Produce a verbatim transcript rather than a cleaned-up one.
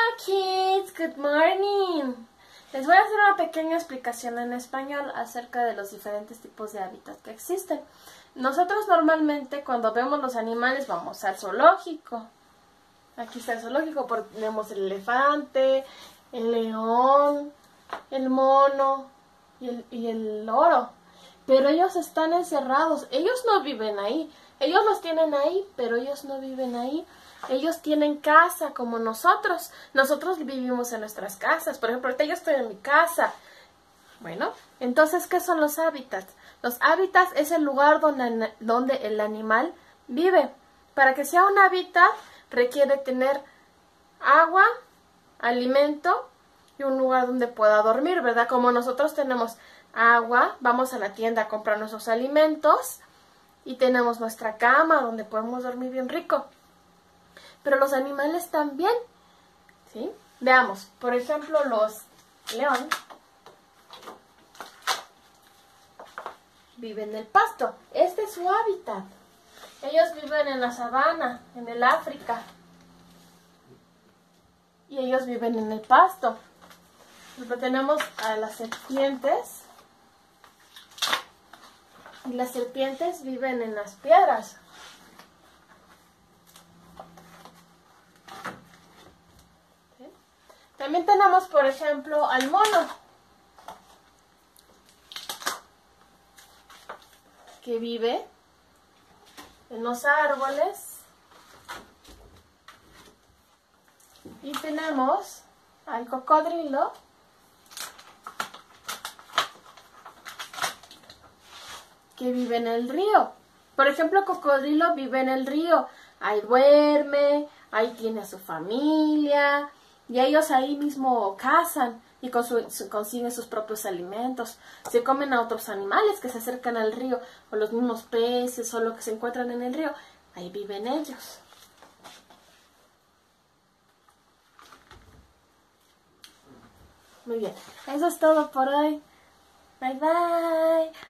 Kids, good morning. Les voy a hacer una pequeña explicación en español acerca de los diferentes tipos de hábitats que existen. Nosotros normalmente cuando vemos los animales vamos al zoológico. Aquí está el zoológico porque tenemos el elefante, el león, el mono y el, y el loro. Pero ellos están encerrados, ellos no viven ahí. Ellos los tienen ahí, pero ellos no viven ahí. Ellos tienen casa como nosotros. Nosotros vivimos en nuestras casas. Por ejemplo, ahorita yo estoy en mi casa. Bueno, entonces, ¿qué son los hábitats? Los hábitats es el lugar donde, donde el animal vive. Para que sea un hábitat, requiere tener agua, alimento y un lugar donde pueda dormir, ¿verdad? Como nosotros tenemos agua, vamos a la tienda a comprar nuestros alimentos y tenemos nuestra cama donde podemos dormir bien rico. Pero los animales también, ¿sí? Veamos, por ejemplo, los leones viven en el pasto. Este es su hábitat. Ellos viven en la sabana, en el África. Y ellos viven en el pasto. Luego tenemos a las serpientes. Y las serpientes viven en las piedras. ¿Sí? También tenemos, por ejemplo, al mono, que vive en los árboles. Y tenemos al cocodrilo, que vive en el río. Por ejemplo, el cocodrilo vive en el río. Ahí duerme, ahí tiene a su familia, y ellos ahí mismo cazan y consiguen sus propios alimentos. Se comen a otros animales que se acercan al río, o los mismos peces, o lo que se encuentran en el río. Ahí viven ellos. Muy bien, eso es todo por hoy. Bye bye.